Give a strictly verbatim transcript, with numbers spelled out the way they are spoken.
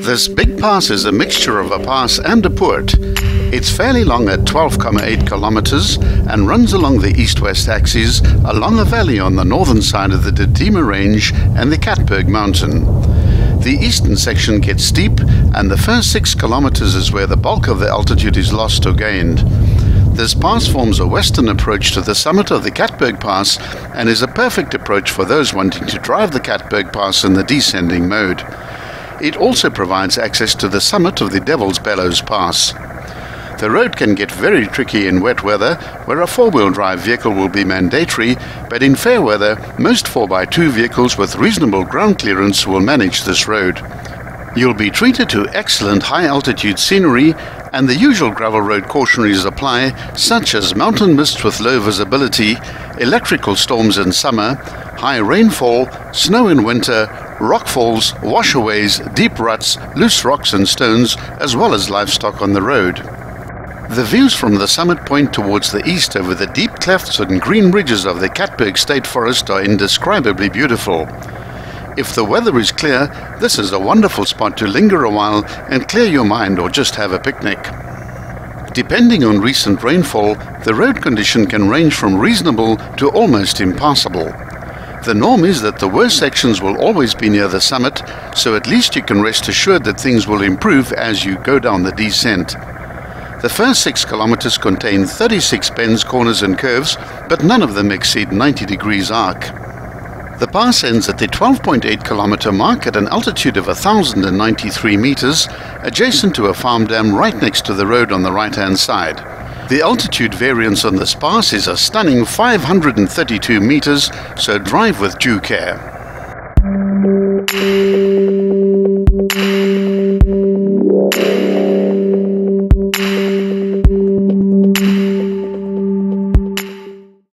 This big pass is a mixture of a pass and a poort. It's fairly long at twelve point eight kilometers and runs along the east-west axis along a valley on the northern side of the Didyma Range and the Katberg Mountain. The eastern section gets steep, and the first six kilometers is where the bulk of the altitude is lost or gained. This pass forms a western approach to the summit of the Katberg Pass and is a perfect approach for those wanting to drive the Katberg Pass in the descending mode. It also provides access to the summit of the Devil's Bellows Pass. The road can get very tricky in wet weather, where a four-wheel drive vehicle will be mandatory, but in fair weather, most four by two vehicles with reasonable ground clearance will manage this road. You'll be treated to excellent high-altitude scenery, and the usual gravel road cautionaries apply, such as mountain mists with low visibility, electrical storms in summer, high rainfall, snow in winter, rockfalls, washaways, deep ruts, loose rocks and stones, as well as livestock on the road. The views from the summit point towards the east over the deep clefts and green ridges of the Katberg State Forest are indescribably beautiful. If the weather is clear, this is a wonderful spot to linger a while and clear your mind or just have a picnic. Depending on recent rainfall, the road condition can range from reasonable to almost impassable. The norm is that the worst sections will always be near the summit, so at least you can rest assured that things will improve as you go down the descent. The first six kilometers contain thirty-six bends, corners and curves, but none of them exceed ninety degrees arc. The pass ends at the twelve point eight kilometer mark at an altitude of one thousand ninety-three meters, adjacent to a farm dam right next to the road on the right-hand side. The altitude variance on this pass is a stunning five hundred thirty-two meters, so drive with due care.